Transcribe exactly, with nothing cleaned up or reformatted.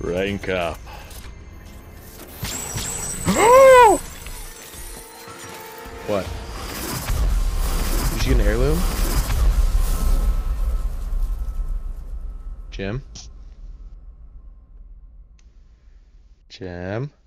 Rank up. What? Did you get an heirloom? Jim? Jim?